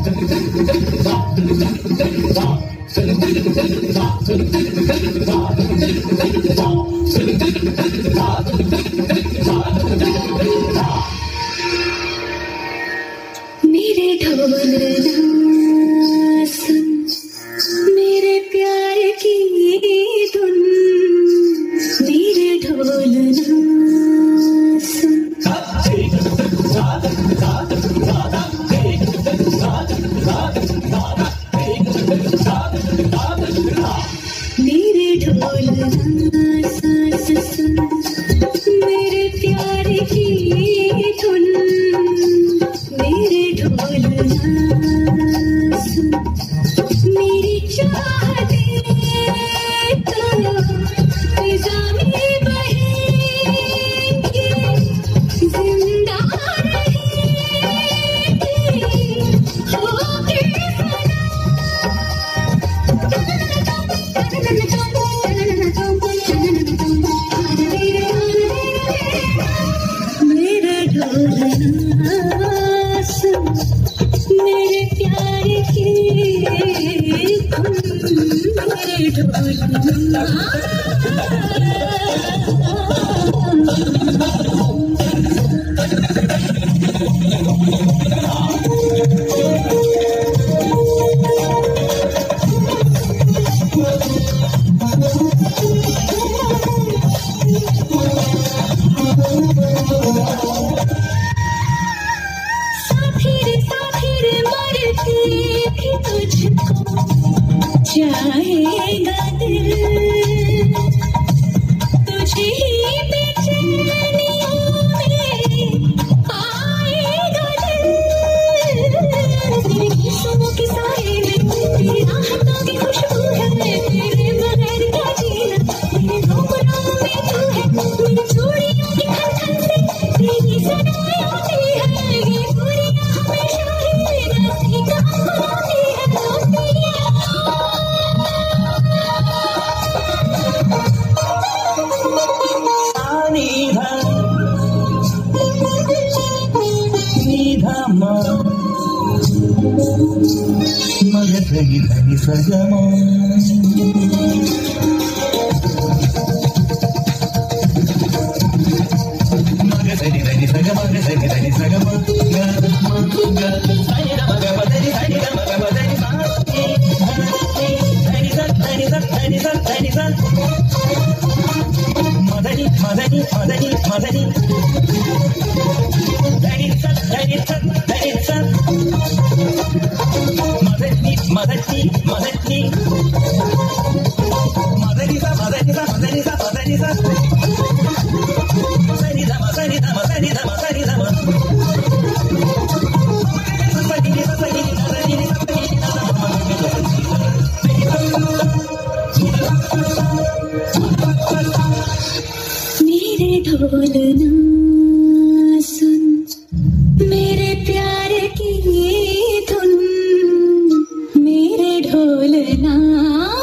मेरे ढोलना सुन, मेरे प्यार की धुन, मेरे ढोलना सुन। मेरे ढोलना सांस सुन, मेरे प्यार की धुन, मेरे ढोलना सुन। मेरी चाहते तो फिजा में बहेंगे, जिंदा रहेंगे होके सदा। मेरे ढोलना सुन, मेरे प्यार की धुन, मेरे ढोलना। साथी मरते भी तुझको चाहेगा दिल, तुझे ही बेचैनियों में आएगा दिल। तेरे किस्मों के साए में तेरी राहतों की खुशबू है, तेरे बगैर क्या जीना। मेरे रोमनों में तू है, मेरी चूड़ियों की खनखन से तेरी सदाएं आती है। ये दूरियां हमेशा ही रास्ते काम आती है। मगधनि धनि सगमा मगधनि धनि सगमा मगधनि धनि सगमा ग ग सानि ग ग धनि सानि ग ग धनि सा धनि सा धनि सा धनि सा धनि सा मदनि मदनि मदनि मदनि धनि सा धनि सा धनि सा मदनि मदनि मदनि मदनि सा मदनि सा मदनि सा मदनि सा सनि ध म सनि ध म सनि ध म सनि ध म सनि ध सनि ध सनि ध मेरे ढोलना सुन, मेरे प्यार की धुन, मेरे ढोलना